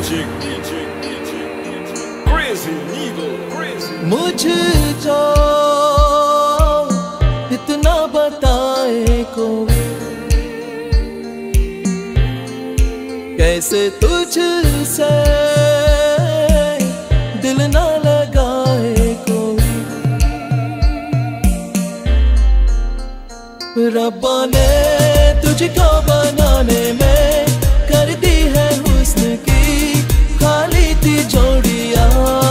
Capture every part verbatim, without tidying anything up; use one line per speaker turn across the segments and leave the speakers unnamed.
मुझ जो इतना बताए कोई, कैसे तुझसे दिल ना लगाए कोई। रब्बा ने तुझको बनाने में कर दी है हुस्न की खाली थी जोड़ियां,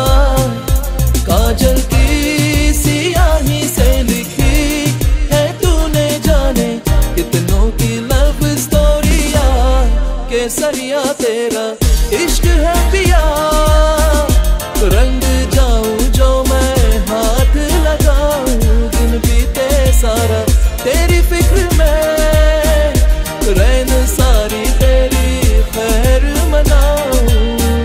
काजल की सियाही से लिखी है तूने जाने कितनों की लव स्टोरिया। केसरिया तेरा इश्क है पिया, रंग जाऊं जो मैं हाथ लगाऊं, दिन बीते सारा तेरी फिक्र में, रैन सारी तेरी खैर मनाऊं।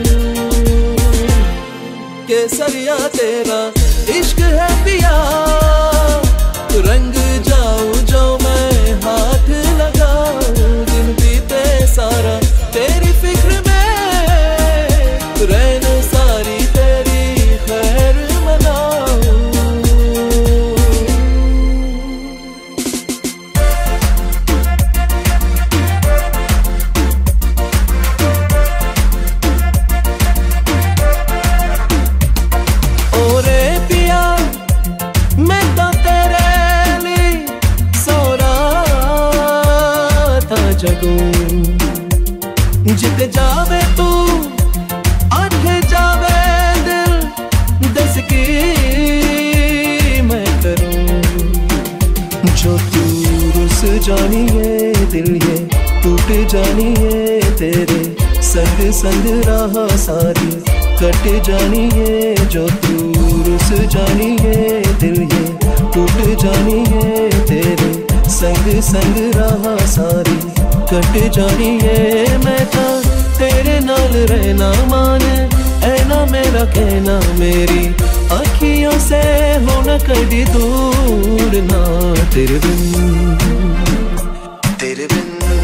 केसरिया तेरा इश्क है पिया, रंग जाऊं जो मैं हाथ लगाऊं, दिन बीते सारा तेरी फिक्र में, रैन सारी तेरी खैर मनाऊं। ओरे पिया मैं तो तेरे लिए सो रहा था जगूं, जित जावे तू आठ जावे दिल, दस की मैं करूं। जो तू रुस जानी है दिल ये टूट जानी है, तेरे संग संग रहा सारी कट जानी है। जो तू रुस जानी है दिल ये टूट जानी है, तेरे संग संग रहा सारी कट जानी है। मैं था तेरे नाल रहना मान, ऐना मेरा कहना मेरी अखियों से होना कभी दूर ना। तेरे बिन तेरे बिन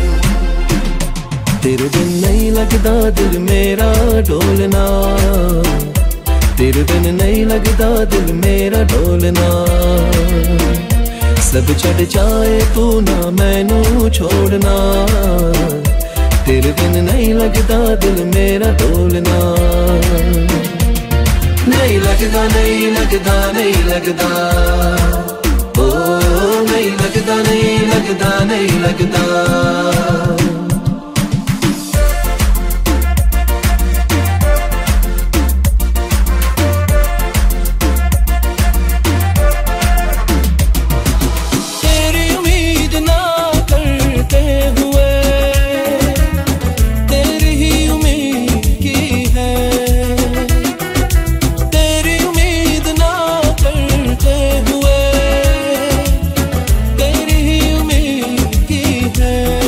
तेरे बिन नहीं लगता दिल मेरा डोलना, तेरे बिन नहीं लगता दिल मेरा डोलना। सब छड़ जाए तू ना मैनू छोड़ना, तेरे बिन नहीं लगता दिल मेरा डोलना। नहीं लगता नहीं लगता नहीं लगता, ओ नहीं लगता नहीं लगता नहीं लगता।
है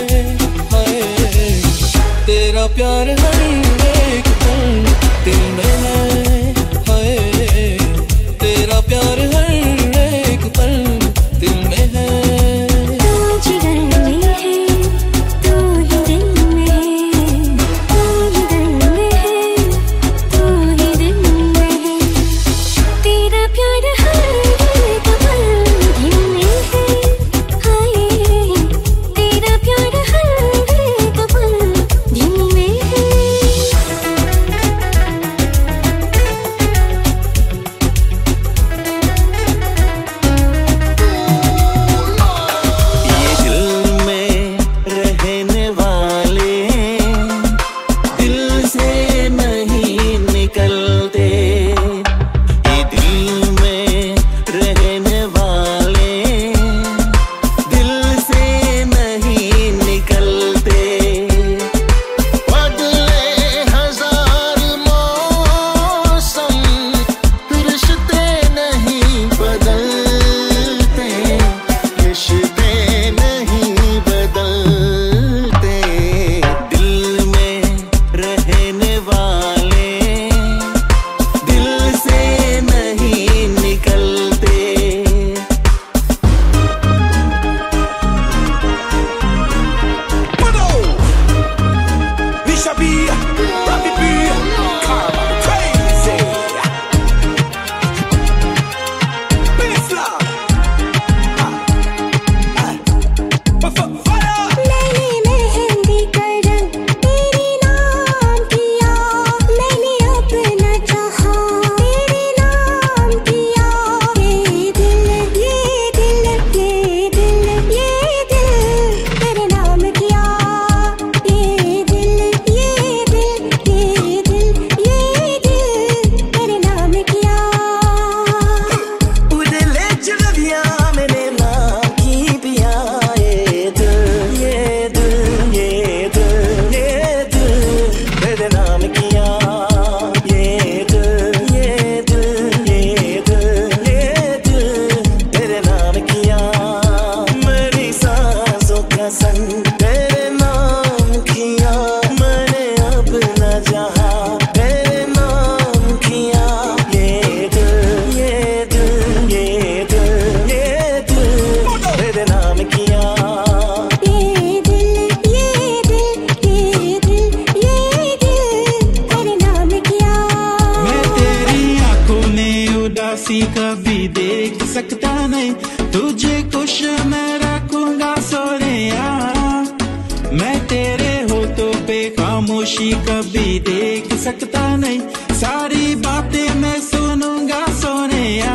पसंद, तेरे नाम किया मैंने अपना जहां, तेरे नाम किया ये दिल ये दिल ये दिल ये दिल तेरे नाम किया। ये दिल ये दिल ये दिल ये दिल तेरे नाम किया।
मैं तेरी आंखों में उदासी कभी देख सकता नहीं, तुझे खुश मैं रखूंगा सोनिया। मैं तेरे होठों पे खामोशी कभी देख सकता नहीं, सारी बातें मैं सुनूंगा सोनिया।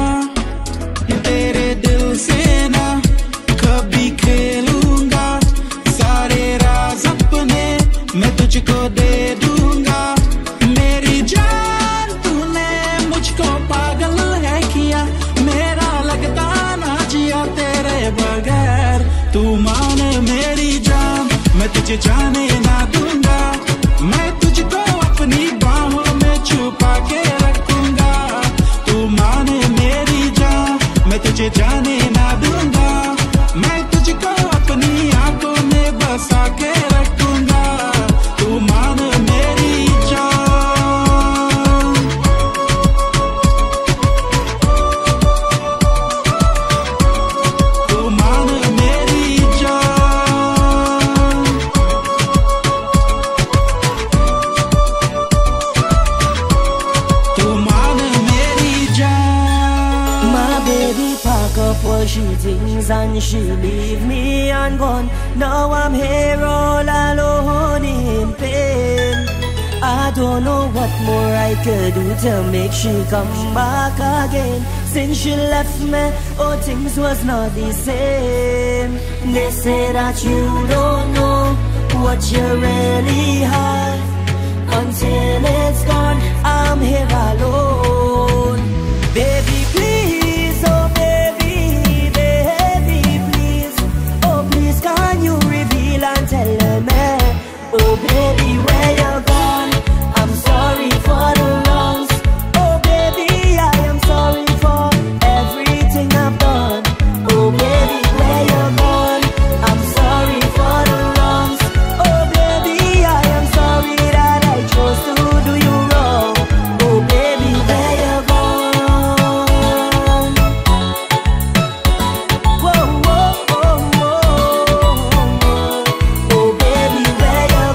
तेरे दिल से ना कभी खेलूंगा, सारे राज अपने मैं तुझको दे दूंगा। मेरी जान तूने मुझको पागल है किया, मेरा लगता ना जिया तेरे बगैर। तू माने मेरी जान मैं तुझे जाने ना दूंगा, मैं तुझको अपनी बाहों में छुपा के रखूंगा। तू माने मेरी जान मैं तुझे जाने ना दूंगा, मैं तुझको अपनी आंखों में बसा के रखूंगा। तू मान मेरी जान, तू मान मेरी जान, तू मान मेरी जान।
My baby pack up all she things and she leave me and gone. Now I'm here all alone in pain. I don't know what more I could do to make she come back again. Since she left me, oh things was not the same. They say that you don't know what you really have until it's gone. I'm here alone. Baby, please, oh baby, baby, please. Oh please, can you reveal and tell me? Oh baby, where you gone? I'm sorry for the wrongs. Oh baby, I am sorry for everything I've done. Oh baby, where you gone? I'm sorry for the wrongs. Oh baby, I am sorry that I chose to do you wrong. Oh baby, where you gone? Whoa, whoa, whoa, whoa. Oh baby, where you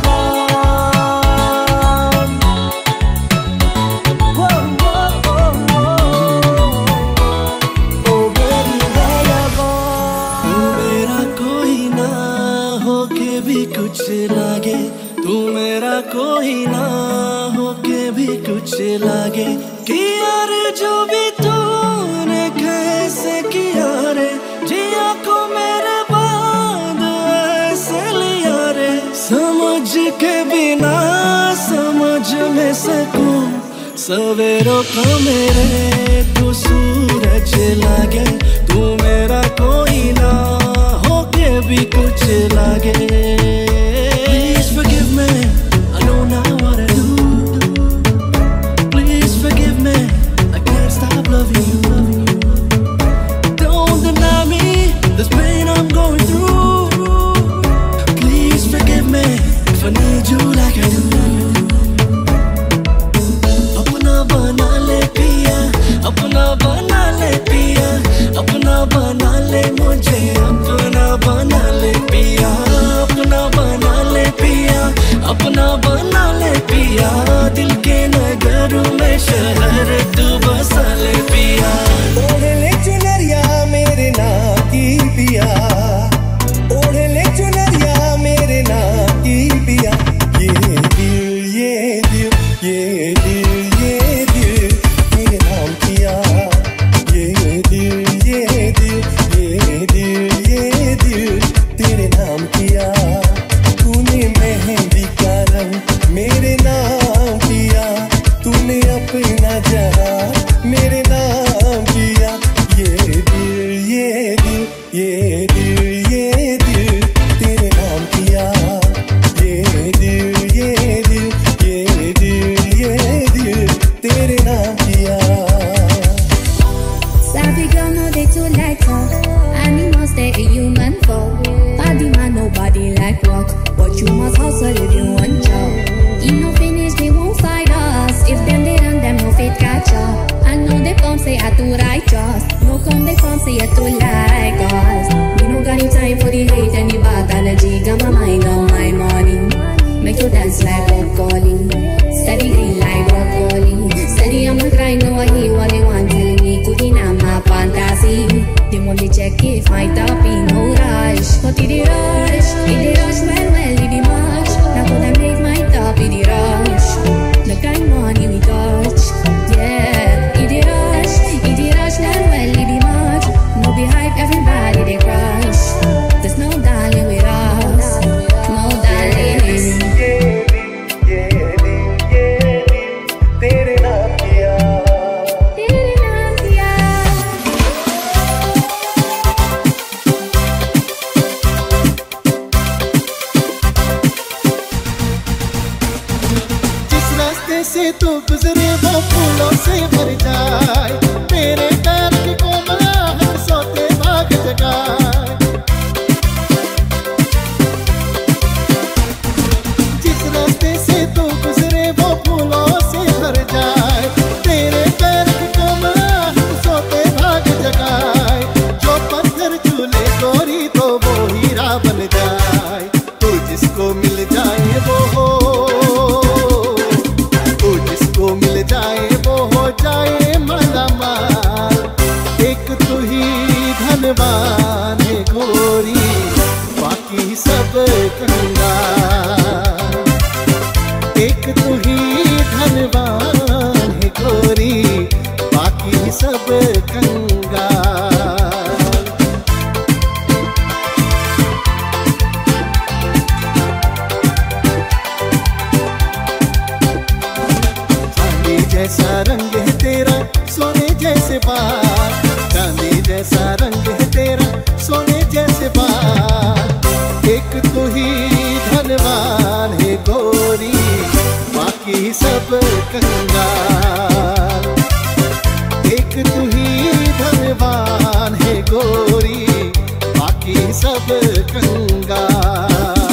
gone? Whoa, whoa, whoa, whoa. Oh baby, where you gone? तू मेरा कोई ना होके भी कुछ लागे, तू मेरा कोई ना होके भी कुछ लागे। किया रे जो भी तूने कैसे किया रे, जिया को मेरे बाद ऐसे लिया रे। समझ के बिना समझ में सकूं, सवेरों का मेरे तो सूरज लागे। तू मेरा कोई ना होके भी कुछ लागे। Please forgive me, I know now what I do. Please forgive me, I can't stop loving you. Don't deny me this pain I'm going through. Please forgive me if I need you like I do. अपना बना ले पिया, अपना बना ले पिया, अपना बना ले मुझे, अपना बना ले पिया, अपना
body like rock, but you must hustle if you want job. If no finish, they won't fight us. If them they run, them no fit catch up. I know they come say I too righteous. No come they come say I too like us. Me no got any time for the hate and the bad energy. Got my mind on my money. Make you dance like broccoli. Steady green like broccoli. Steady on my grind, no I hear what they want tell me. Cooking on my fantasy. They want to check if my top in no rush. But it is rush, it is rush, well well it is much. Now could I make my top in the rush? The kind money we touch, yeah. It is rush, it is rush, well well it is much. No be hype, everybody they crush. There's no darling with us, no darling.
से तो गुजरे वो फूलों से भर जाए, मेरे पैर की कोमलाहट सोते भाग जगाए। जिस रास्ते से तो गुजरे वो फूलों से भर जाए, तेरे पैर की कोमलाहट सोते भाग जगाए। जो पत्थर झूले गोरी तो वो हीरा बन जाए, तो जिसको मिल जाए वो हो मिल जाए वो हो जाए माला माल। एक तू ही धनवान है गोरी, बाकी सब कंगाल। एक तू ही धनवान है गोरी, बाकी सब कंगाल। जैसा रंग है तेरा सोने जैसे बाल, चांदी जैसा रंग है तेरा सोने जैसे बाल। एक तू ही धनवान है गोरी, बाकी सब कंगाल। एक तू ही धनवान है गोरी, बाकी सब कंगाल।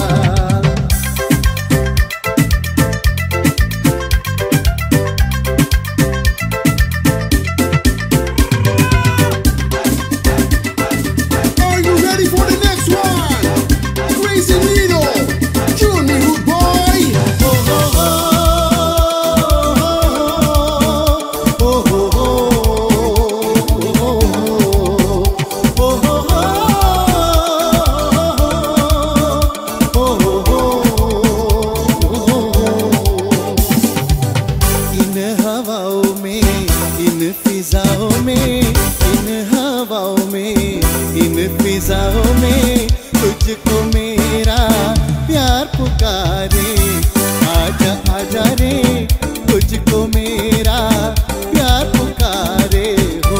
फिजाओं में तुझको मेरा प्यार पुकारे, आजा आजा रे तुझको मेरा प्यार पुकारे हो।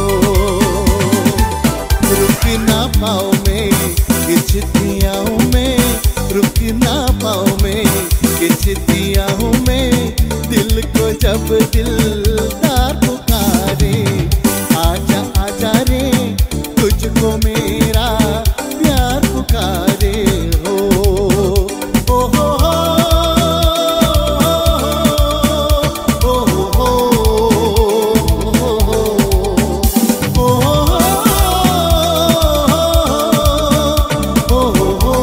रुक ना पाओ मैं खिंचतिया हूँ मैं, रुक ना पाओ मैं खिंचतिया हूँ मैं। दिल को जब दिलदार पुकारे, आजा आजा रे तुझको मेरा प्यार पुकारे हो। ओ हो हो ओ हो हो हो।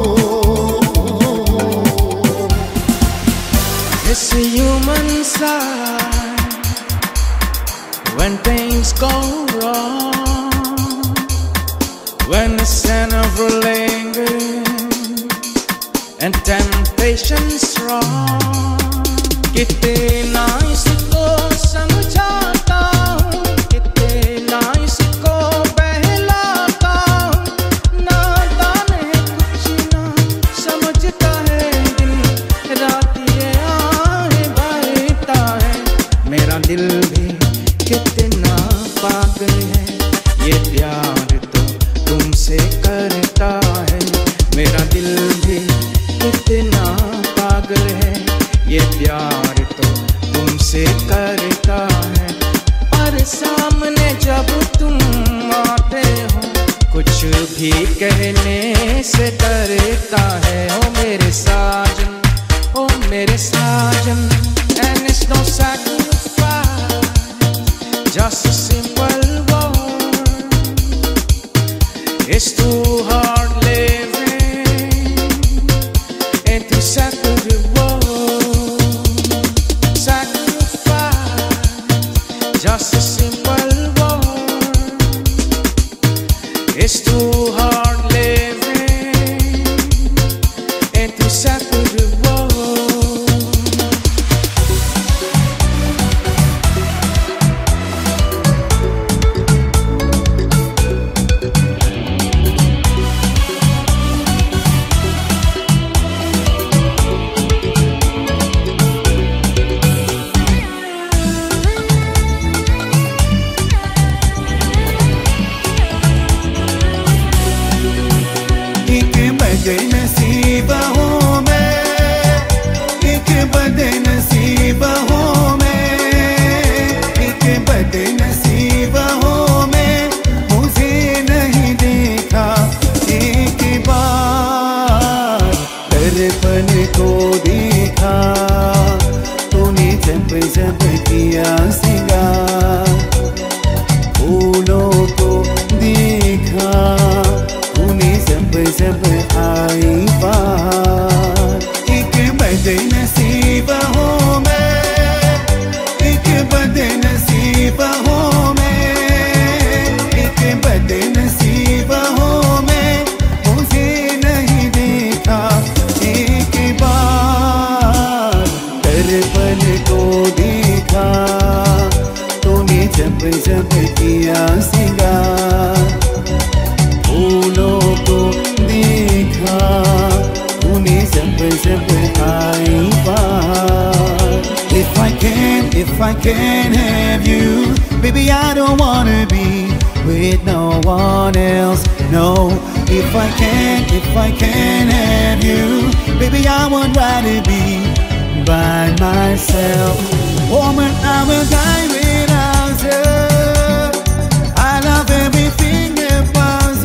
It's a human side when things go wrong, when the sin of lingers and temptation strong. कितना इसको समझाता हूँ, कितना इसको बहलाता हूँ। नादान है कुछ ना समझता है, दिन रात ये आहें भरता है। मेरा दिल भी कितना पागल है, ये प्यार तो तुमसे करता है। मेरा दिल भी कितना पागल है, ये प्यार तो rien tout ça pour le voir.
If I can't have you, baby, I don't wanna be with no one else. No, if I can't, if I can't have you, baby, I would rather be by myself. Woman, I will die without you. I love everything about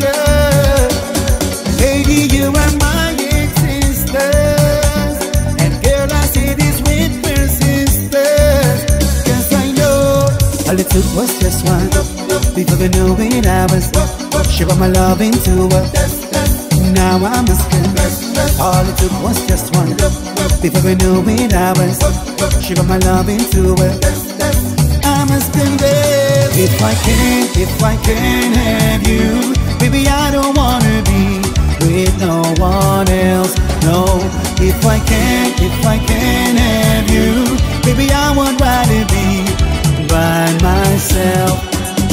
you. Lady, you are my existence. And girl, I say this with persistence. Cause I know all it took was just one. Before we knew it, I was share my love into her. Now I'm a skin. All it took was just one. Before we knew it, I was share my love into her. I'm a skin. If I can't, if I can't have you, baby, I don't wanna be with no one else. No, if I can't, if I can't have you, baby, I would rather be by myself.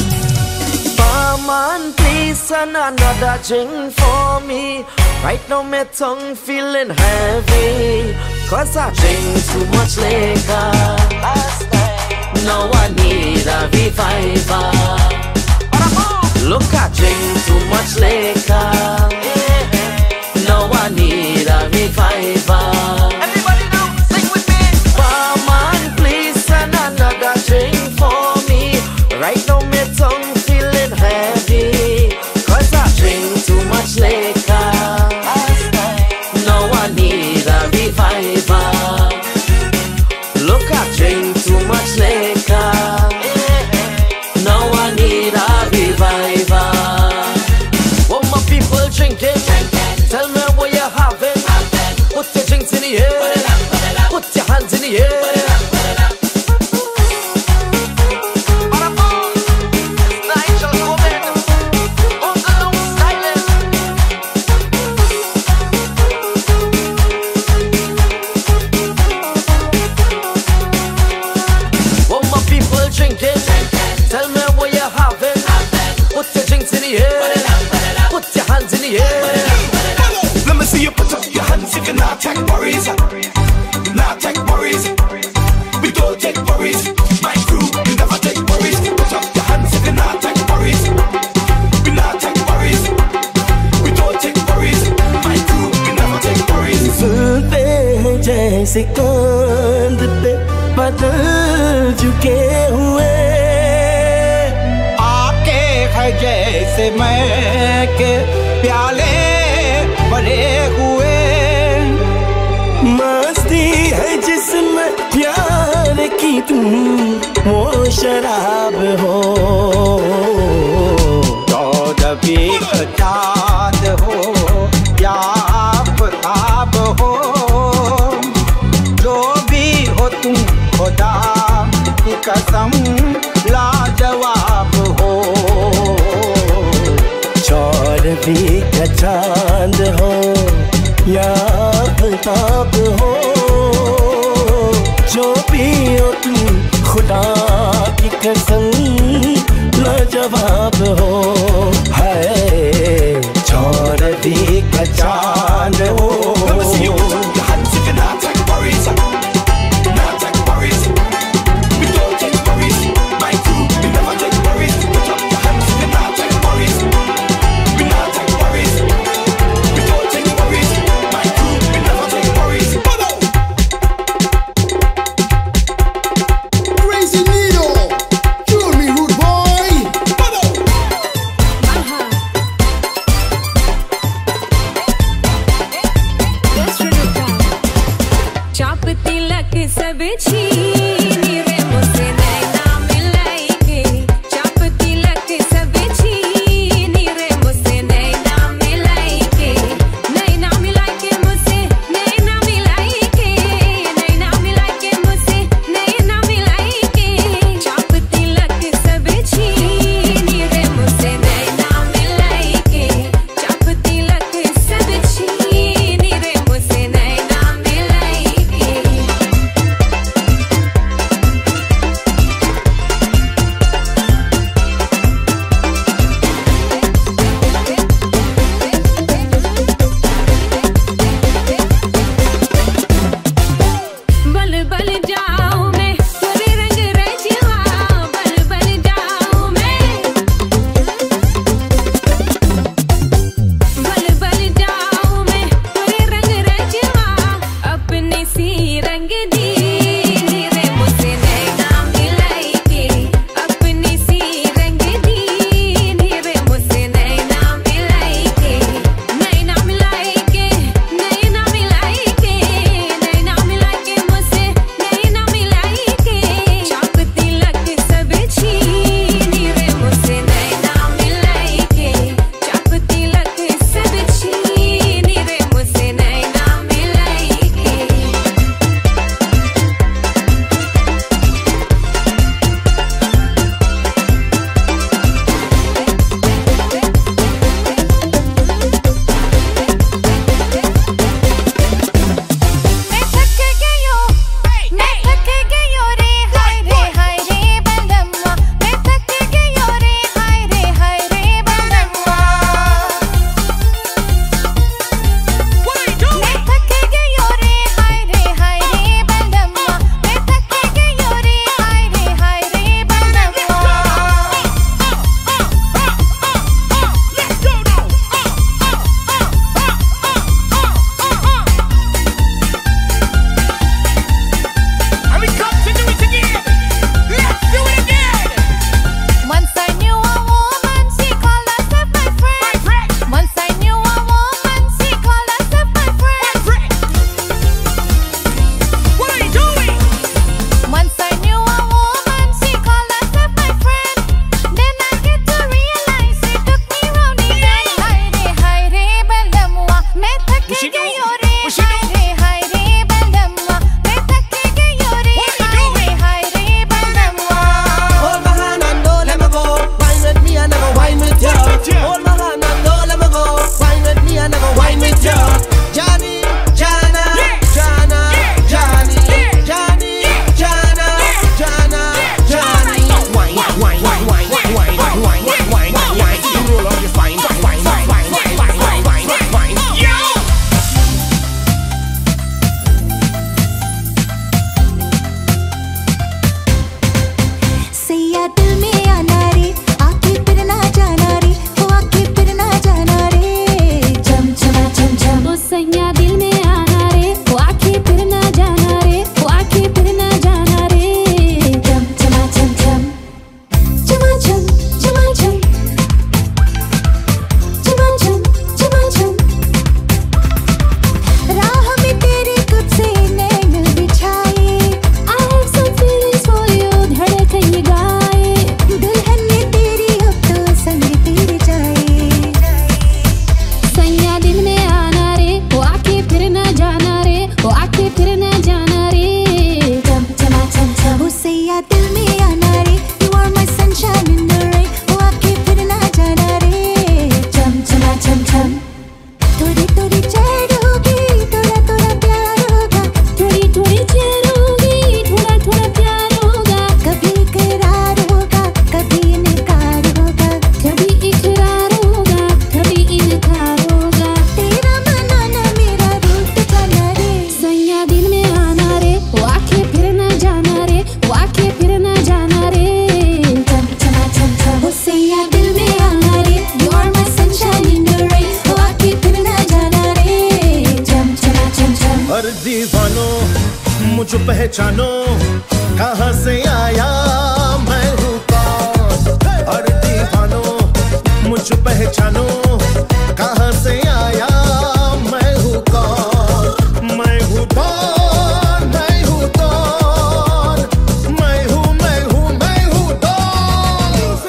Barman, please another drink for me. Right now my tongue feeling heavy, cause I drink too much liquor last night. Now I need a reviver. Look, I drink too much liquor. Now I need a reviver. Everybody now, sing with me. Barman, please send another drink for me. Right now my tongue feeling heavy, cause I drink too much liquor last night. Now I need a reviver. Look, I drink too much liquor. Now I need a reviver. What my people drinking? Tell me what you're having. Put your drinks in the air. Put your hands in the air.
Second पे बदल चुके हुए
आके है जैसे मैं के प्याले भरे हुए
मस्ती है जिसमें प्यार की तुम वो शराब हो
चौदवी चाँद हो या आफताब हो तुम खुदा की कसम लाजवाब हो
चौदवी का चांद हो या महताब हो, जो पियो तुम खुदा की कसम लाजवाब हो। है छोड़ दी का चांद हो।
हर दीवानो मुझे पहचानो, कहाँ से आया मैं हूँ कौन। हर दीवानो मुझे पहचानो, कहाँ से आया मैं हूँ कौन। मैं हूँ कौन, मैं हूँ कौन, मैं हूँ मैं हूँ मैं हूँ कौन।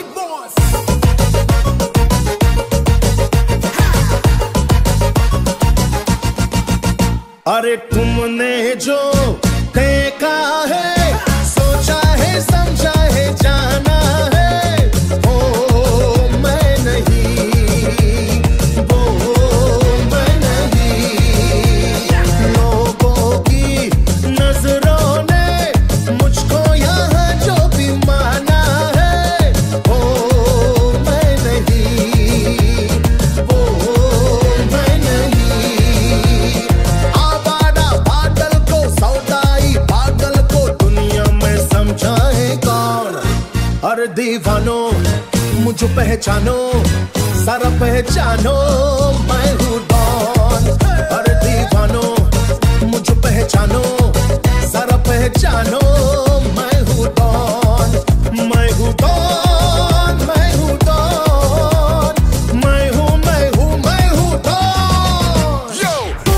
अरे तुमने जो देखा है, सोचा है, समझा है, जाना है, ओ मैं नहीं, वो मैं नहीं। लोगों की नजरों ने मुझको यहाँ जो भी माना है, ओ मैं नहीं, वो मैं नहीं। आवारा बादल को, सौदाई बादल को दुनिया में समझाए कौन। हर दीवानो मुझे पहचानो, सारा पहचानो मैं हूँ डॉन। हर दीवानो मुझे पहचानो, सारा पहचानो मैं हूँ डॉन। मैं हूँ डॉन, मैं हूँ डॉन, मैं हूँ मैं हूँ मैं हूँ डॉन। यो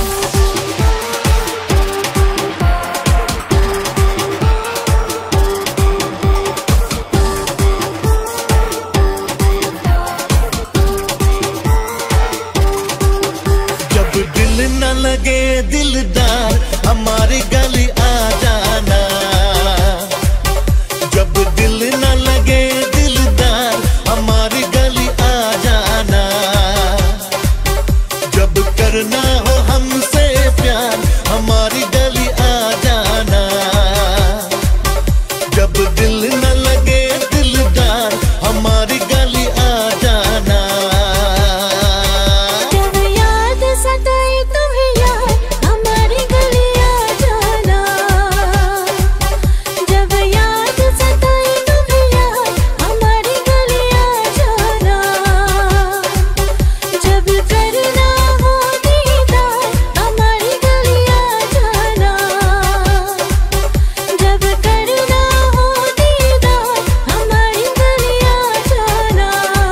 जब दिल न लगे दिलदार, हमारी गली आ जाना। जब दिल न लगे दिलदार, हमारी गली आ जाना। जब करना हो हमसे प्यार, हमारी गली आ जाना। जब दिल न लगे दिलदार, हमारी गली आ जाना।
जब याद सताए तुम्हें यार, हमारी गली आ जाना। जब याद सताए तुम्हें यार, हमारी गली आ जाना। जब करना हो दीदार, हमारी गली आ जाना। जब करना हो दीदार, हमारी गली आ जाना।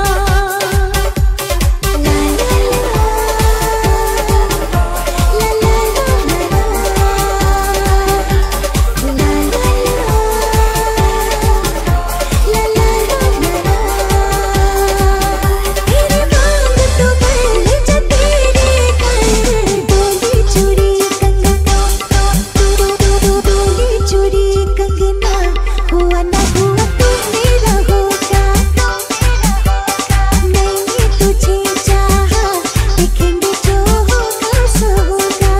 हुआ ना हुआ तू मेरा होगा। मैंने तुझे चाहा, देखेंगे जो होगा सो होगा।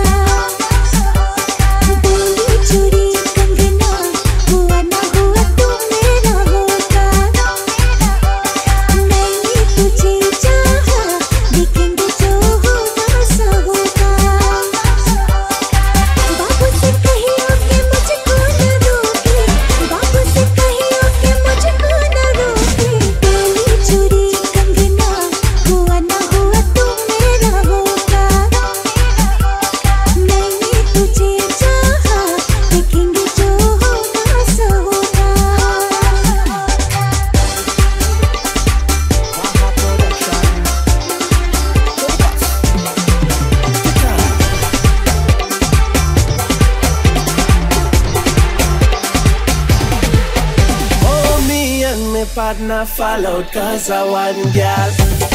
बोली चूड़ी कंगना, हुआ ना हुआ तू मेरा होगा। मैंने तुझे चाहा, देखेंगे जो होगा सो होगा। बाबू से कहियो कि मुझको न रोके, बाबू से कहियो कि मुझको न रोके। बोली चूड़ी कंगना, हुआ ना हुआ तू मेरा होगा। मैंने तुझे चाहा, देखेंगे जो होगा सो होगा।
Oh, me and my partner fall out cause I one girl.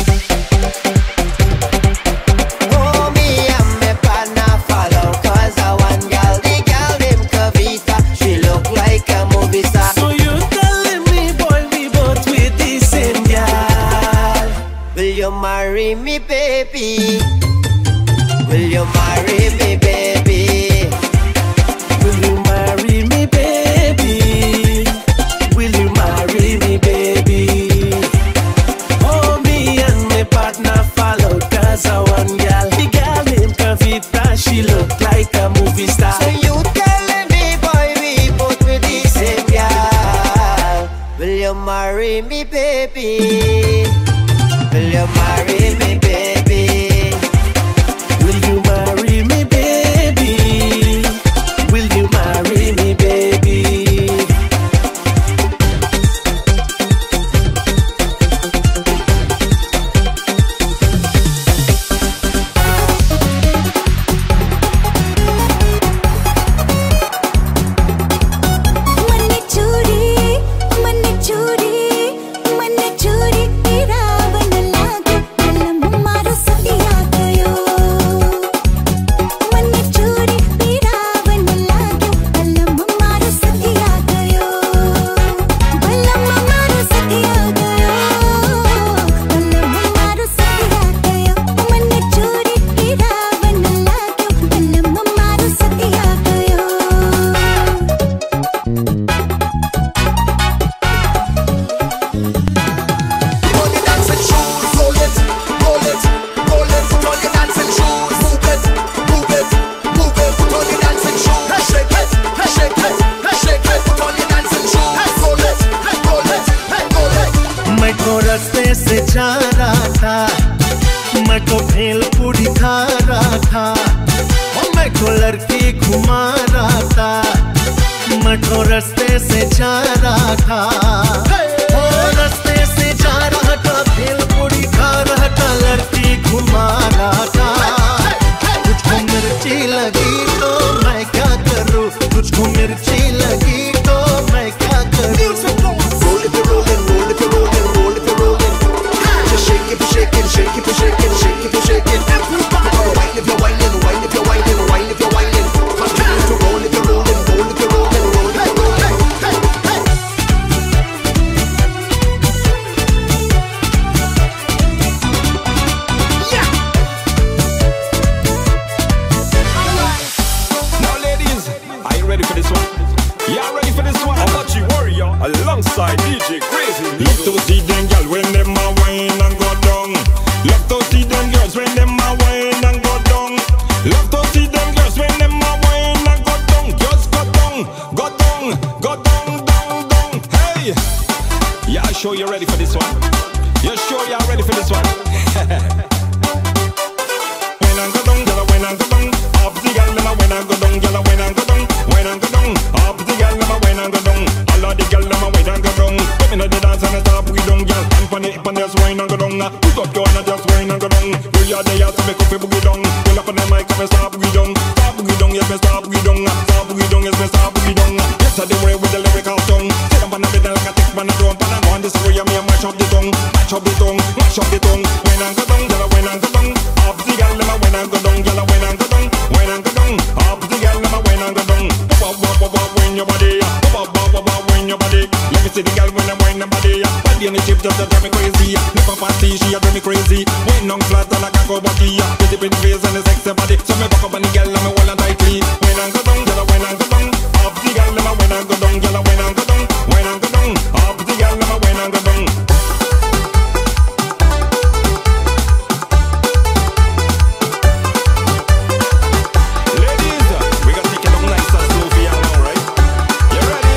Oh, me and my partner fall out cause I one girl. The girl named Kavita, she look like a movie star. So you telling me, boy, we both with the same girl. Will you marry me, baby? Will you marry me, baby? Will you marry me, baby? Will you marry me, baby? Oh, me and my partner fall
को लड़की घुमा रहा था, मठो रास्ते से जा रहा था, ओ रास्ते से जा रहा था, भेलपुरी खा रहा था, लड़की घुमा रहा था। तुझको मिर्ची लगी तो मैं क्या करूं, तुझको मिर्ची लगी तो मैं क्या करूं।
Roll if you're rolling, roll if you're rolling, roll if you're rolling. Just shake if you're shaking, shake if you're shaking, shake if you're shaking. Wine if you're whining, wine if you're whining, wine if you're whining. Continue to roll if you're rolling, roll if you're rolling, roll if you're rolling.
Yeah. Now, ladies, are you ready for this one? Yeah, ready for this one? Apache Warrior alongside D J Crazy. Love to see them girls when them a wine and go down. Love to see them girls when them a wine and go down. Love to see them girls when them a wine and go down. Just go down, go down, go down, down, down. Hey, yeah, sure you're ready for this one. You sure you're ready for this one? When I go down, girl, when I go down, up the girl, them a when I go down, girl, when I go down, when I go down, up the girl, them a when I go down. All of the girl, them a when I go down. Come in the dance and stop we down, girl. And pon it, pon just wine and go down. Put up your hand and just wine and go down. We are there to make up a boogie down. Pull up on the mic and me start boogie down. Start boogie down, yes me start boogie down. Start boogie down, yes me start boogie down. Yes I the way with the lyrical tongue. Sit up on the bed like a tick man a drum. Pan and go on this way and me a mash up the tongue, mash up the tongue, mash up the tongue. When I go down, girl, when I go down, up the girl, them a when I go down, girl, when I go down, when I go down, up the girl, them a when I go down. Pop pop pop pop when your body, pop pop pop pop when your body. Let me see the girl when I when the body. Body on the chip just to drive me crazy. Never party, she a drive me crazy. When on flat on like a cowboy, get it in the face and the sexy body. So me back up on the girl and me hold on tightly. When I go down, girl, when I go down, up the girl, them a when I go down, girl, when I go down, when I go down, up the girl, them a when I go down. Ladies, we gonna take it up nice and slow for you now, right? You ready?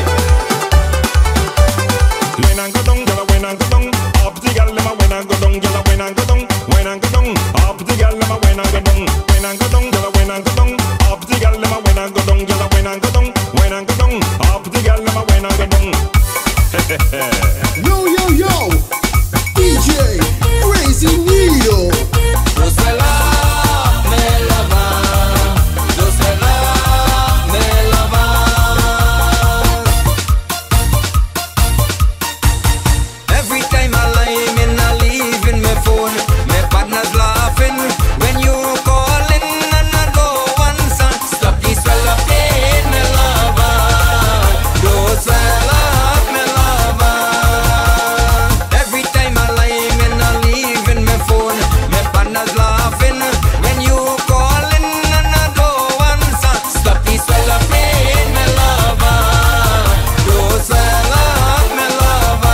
When I go down, girl, when I go down, up the girl, them a when I go down, girl, when I go down, when I go down, up the girl, them a when I go down, when I go down, girl, when I go down, up the girl, them a when I go down, girl, when I go down, when I go down, up the girl, them a when I go down.
Yo yo yo, D J Crazy Neo.
Every time I lie, me not leaving my phone. My partner's laughing when you calling and I go answer. Stop this swell up in me lover. Don't swell up me lover. Every time I lie, me not leaving my phone. My partner's laughing when you calling and I go answer. Stop this swell up in me lover. Don't swell up me lover.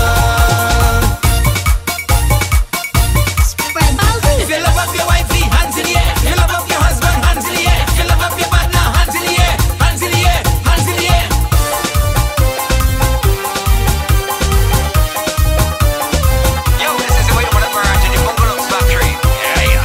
If you love up your wifey, hands in the air. You love up your husband, hands in the air. You love up your partner, hands in the air. Hands in the air, hands in the air. Yo, this is the way you wanna burn to the Bungalow Factory. Yeah, yeah.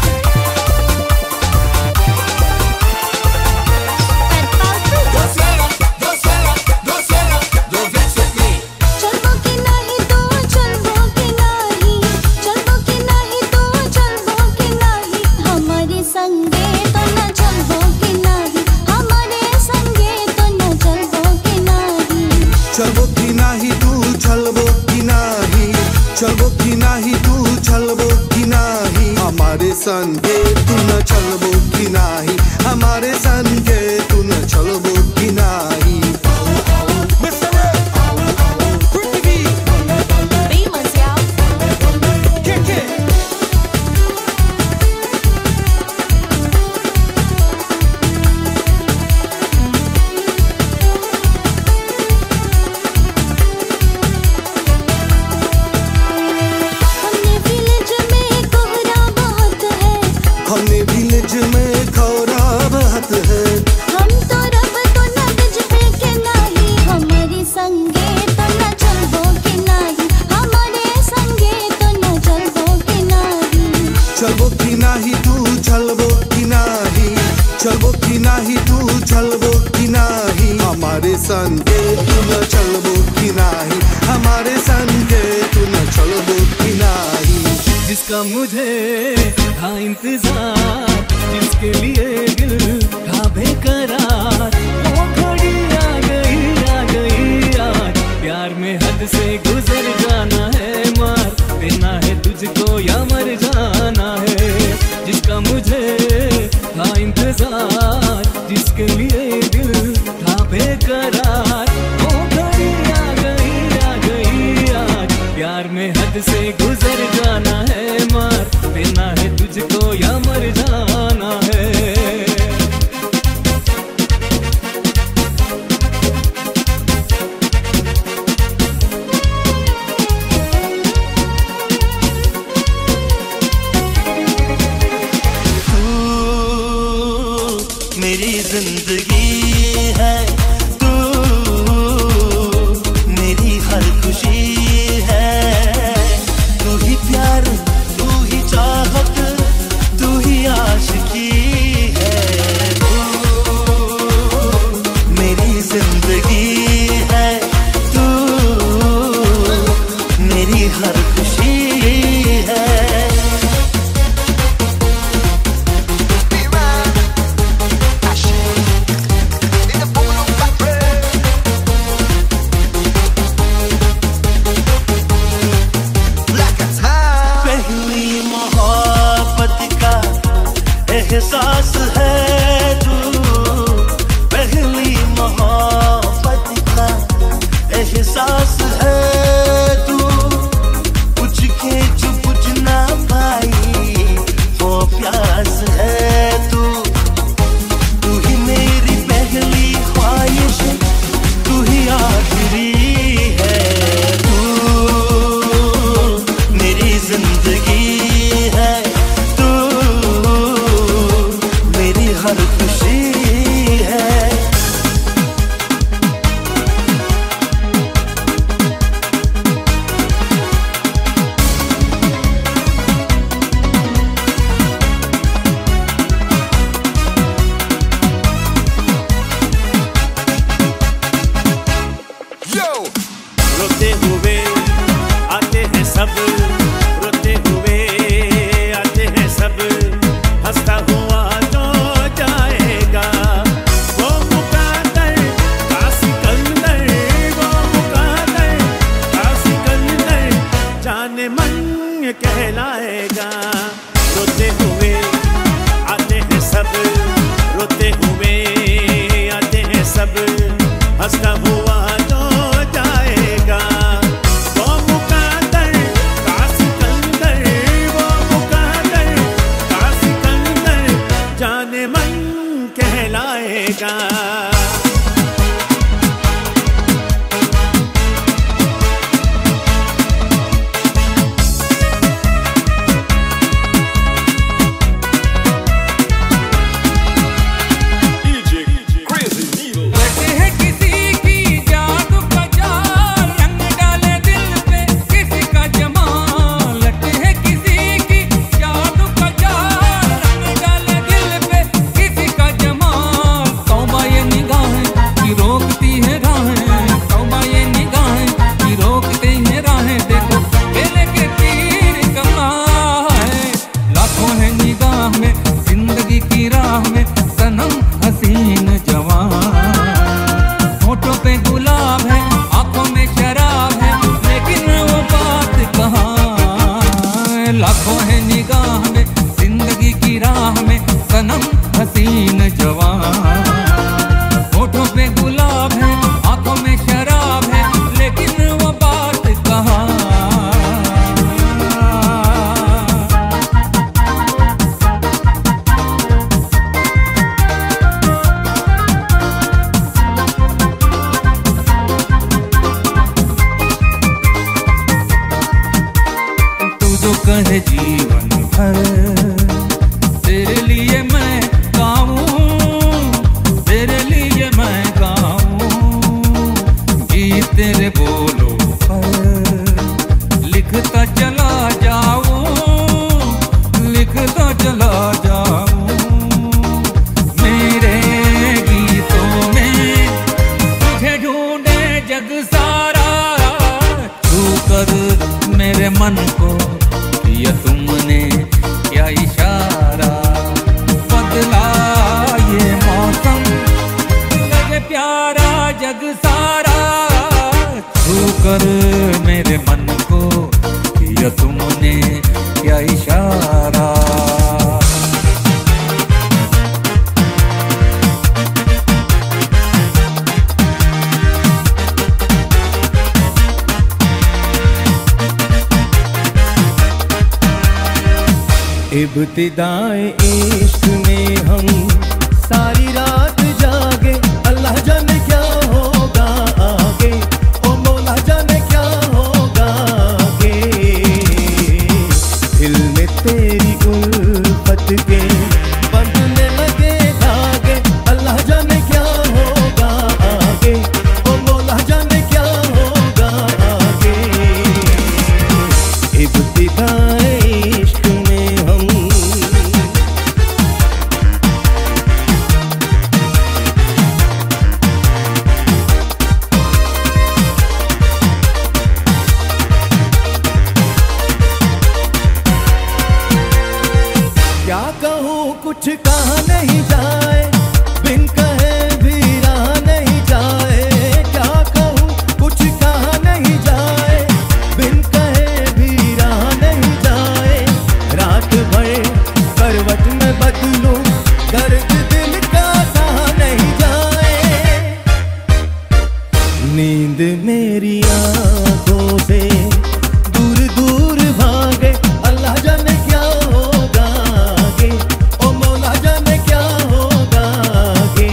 Don't swell up, don't swell up, don't swell up, don't vex with me.
चलबो कि नाही तो चलबो कि नाही, चलबो कि नाही तो चलबो कि नाही, हमारे संगे तो न चलबो कि नाही, हमारे संगे तो न चलबो कि नाही।
चलबो कि नाही तू चलबो कि नाही, चलबो कि नाही तू चलबो कि नाही, हमारे संगे तू न चलबो कि नाही, हमारे संगे तू न चलबो कि नाही।
Mister Red, Pretty B,
Famous यार।
kick it.
हमने विलेज में कोहरा बहुत है,
हमने विलेज में खौरा बहत है,
नाही तू चलबो की नाही हमारे संगे तू न चलबो की नाही हमारे संगे तू न चलबो की नाही
जिसका मुझे था इंतजार जिसके लिए दिल था बेकरार वो घड़ी आ गई आ गई आज प्यार में हद से गुजर जाना है मार देना है तुझको या मर जाना है जिसका मुझे था इंतजार जिसके लिए दिल था बेकरार वो घड़ी आ गई आ गई आज प्यार में हद से गुजर जाना है मार देना है तुझको या मर जाना है
मेरी जिंदगी है तू मेरी हर खुशी है तू ही प्यार तू ही चाहत तू ही आशिकी है तू मेरी जिंदगी है तू मेरी हर खुशी है एहसास है तू पहली मोहब्बत का एहसास है तू कुछ के जो बुझ ना पाई वो प्यास है तू तू ही मेरी पहली ख्वाहिश तू ही आखिरी है तू मेरी जिंदगी है हर खुशी है रोते हुए आते हैं सब रोते हुए आते हैं सब हंसता हुआ कहलाएगा रोते हुए आते हैं सब रोते हुए आते हैं सब हंसता हुआ तो जाएगा वो मुकादर का सिकंदर वो मुकादर का सिकंदर जाने मन कहलाएगा
कर मेरे मन को किया तुमने क्या इशारा।
इब्तिदाए इश्क में हम सारी रात जागे, अल्लाह जाने क्या होगा आगे, ओ मौला जाने क्या होगा आगे। दिल में तेरी उल्फत के बंधने लगे धागे, अल्लाह जाने क्या होगा आगे, ओ मौला जाने क्या होगा आगे। इब्तिदाए इश्क में हम क्या कहूँ कुछ कहा नहीं जाए, बिन कहे भी रहा नहीं जाए। क्या कहूँ कुछ कहा नहीं जाए, बिन कहे भी रहा नहीं जाए। रात भर करवट में बदलूं, दर्द दिल का सहा नहीं जाए। नींद मेरी आंखों से दूर दूर भागे, अल्लाह जाने क्या होगा आगे, ओ मौला जाने क्या होगा आगे।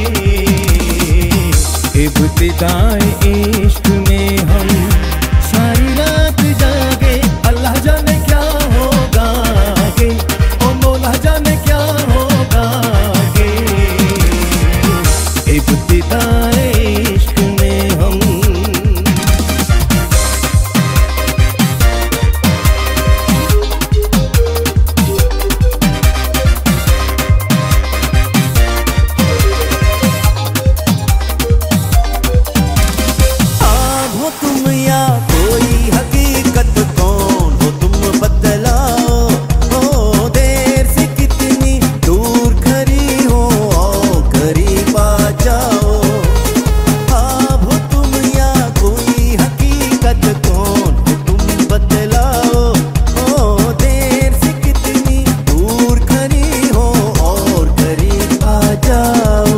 इब्तिदाए इश्क में हम सारी रात जागे, अल्लाह जाने क्या होगा आगे, ओ मौला जाने क्या होगा आगे। इब्तिदाए इश्क में हम हो तुम या कोई हकीकत, कौन हो तुम बदलाओ। हो देर से कितनी दूर खड़ी हो, आओ करीब आ जाओ। हाँ हो तुम या कोई हकीकत, कौन हो तुम बदलाओ। हो देर से कितनी दूर खड़ी हो, और करीब आ जाओ।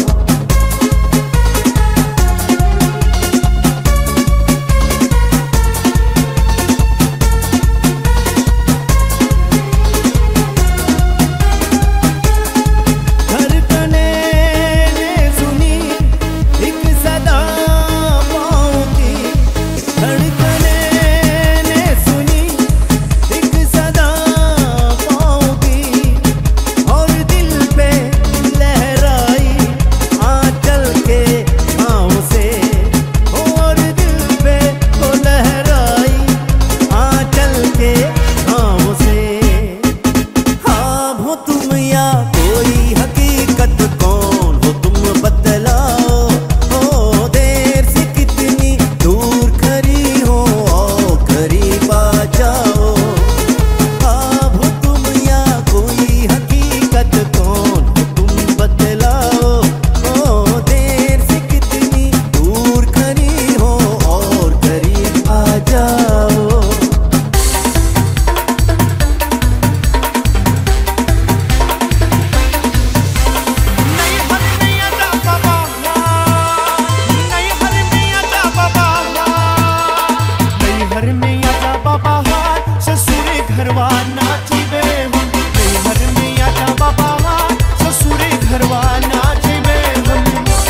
धड़कने ने सुनी एक सदा पाँव की, धड़कने ने सुनी एक सदा पाँव की। और दिल पे लहराई आंचल के छाँव से, और दिल पे तो लहराई आंचल के छाँव से। हाँ हो तुम या कोई हकीकत, कौन हो तुम बदलाओ। हो देर से कितनी दूर खड़ी हो, आओ करीब आ जाओ। हाँ हो तुम या कोई हकीकत, कौन हो तुम बदलाओ। हो देर से कितनी दूर खड़ी हो, और करीब आ जाओ। घर में आजा बाबा हाथ ससुरे घरवा नाची बे हम। घर में आजा बाबा हाथ ससुरे घरवा नाची बे हम।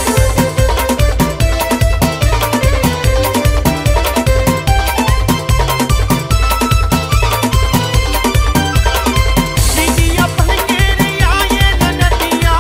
बिटिया पहने रे आये ननदिया,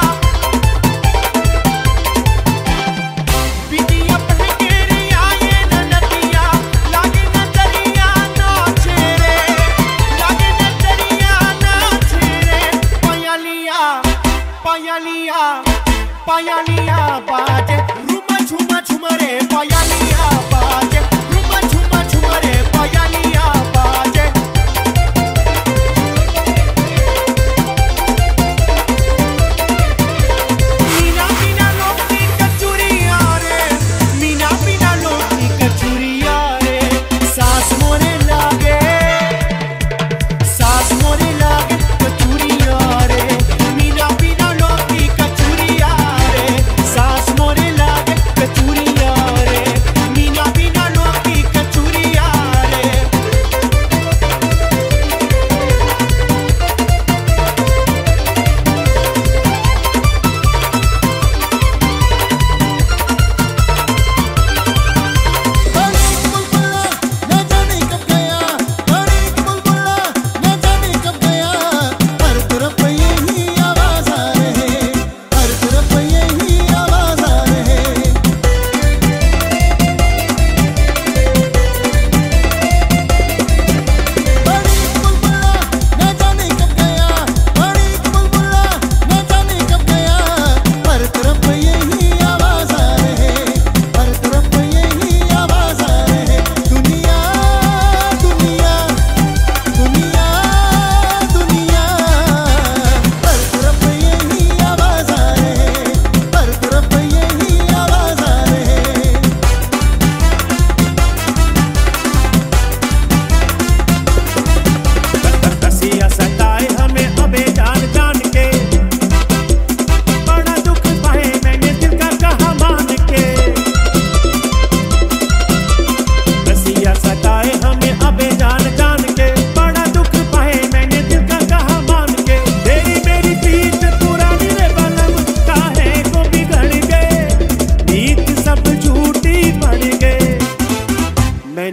बिटिया पहने रे आये ननदिया। लागे नजरिया नाचे रे, लागे नजरिया नाचे रे। पायलिया पायलिया पायलिया बाजे, रुमा झुमा झुमा रे। पायलिया बाजे, रुमा झुमा झुमा रे। पायलिया बाजे। मीना मीना लोग की कचुरिया रे, मीना मीना लोग की कचुरिया रे।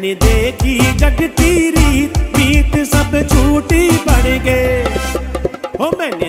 मैंने देखी जग की रीत मीत सब झूठी पड़ गए। ओ मैंने